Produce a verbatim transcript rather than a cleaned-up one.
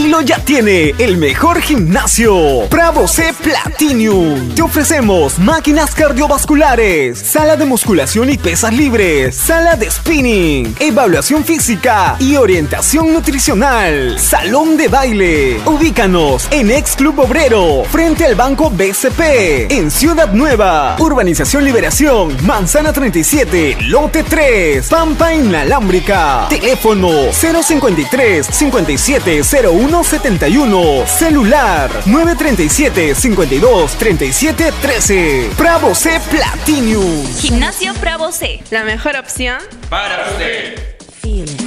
Trujillo ya tiene el mejor gimnasio, Bravo C Platinum. Te ofrecemos máquinas cardiovasculares, sala de musculación y pesas libres, sala de spinning, evaluación física y orientación nutricional, salón de baile. Ubícanos en Ex Club Obrero, frente al Banco B C P, en Ciudad Nueva, Urbanización Liberación, Manzana treinta y siete, Lote tres, Pampa Inalámbrica. Teléfono cero cincuenta y tres, cincuenta y siete, cero uno setenta y uno. Celular nueve treinta y siete, cincuenta y dos, treinta y siete, trece. Bravo C Platinum. Gimnasio Bravo C. La mejor opción para usted. Feel it.